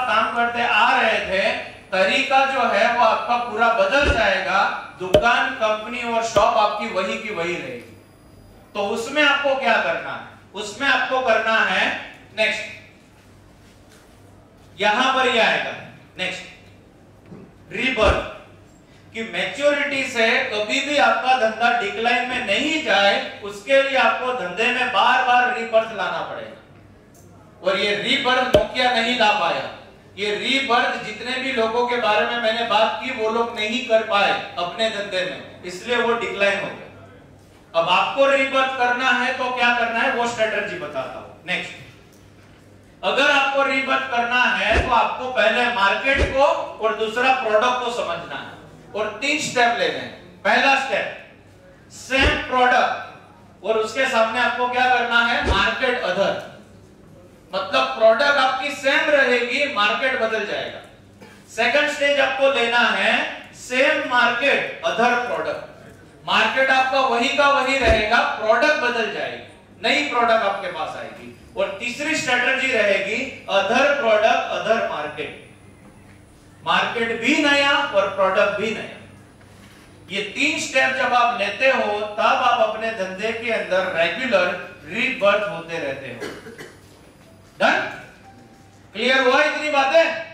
आप काम करते आ रहे थे, तरीका जो है वो आपका पूरा बदल जाएगा। दुकान, कंपनी और शॉप आपकी वही की वही रहेगी। तो उसमें आपको क्या करना है? उसमें आपको करना है नेक्स्ट, यहां पर यह आएगा नेक्स्ट रीबर्थ, कि मैच्योरिटी से कभी भी आपका धंधा डिक्लाइन में नहीं जाए, उसके लिए आपको धंधे में बार बार रीबर्थ लाना पड़ेगा। और ये रीबर्थ नोकिया नहीं ला पाया। ये रीबर्थ जितने भी लोगों के बारे में मैंने बात की वो लोग नहीं कर पाए अपने धंधे में, इसलिए वो डिक्लाइन हो गए। अब आपको रीबर्थ करना है तो क्या करना है वो स्ट्रेटजी बताता हूं। नेक्स्ट, अगर आपको रीबर्थ करना है तो आपको पहले मार्केट को और दूसरा प्रोडक्ट को समझना है और 3 स्टेप लेने हैं। पहला स्टेप, सेम प्रोडक्ट और उसके सामने आपको क्या करना है? Market other. मतलब प्रोडक्ट आपकी सेम रहेगी, मार्केट बदल जाएगा। सेकंड स्टेज आपको लेना है, same market other product. Market आपका वही का वही रहेगा, प्रोडक्ट बदल जाएगी, नई प्रोडक्ट आपके पास आएगी। और तीसरी स्ट्रेटजी रहेगी other product other market. Market भी नया और प्रोडक्ट भी नया। ये 3 स्टेप जब आप लेते हो तब आप अपने धंधे के अंदर रेगुलर रीबर्थ होते रहते हो। डन? क्लियर हुआ इतनी बातें?